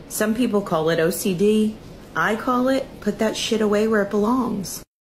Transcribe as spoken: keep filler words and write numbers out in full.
Some people call it O C D. I call it put that shit away where it belongs.